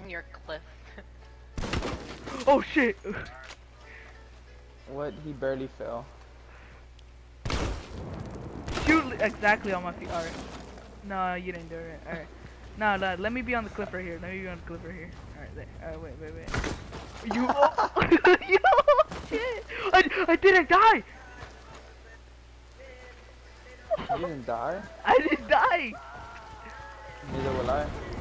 Your cliff. Oh shit! What? He barely fell. Shoot exactly on my feet. Alright. No, you didn't do it. Alright. No, no, let me be on the cliff right here. Let me be on the cliff right here. Alright, there. Alright, wait. You. Yo, shit! I didn't die! You didn't die? I didn't die! Neither will I.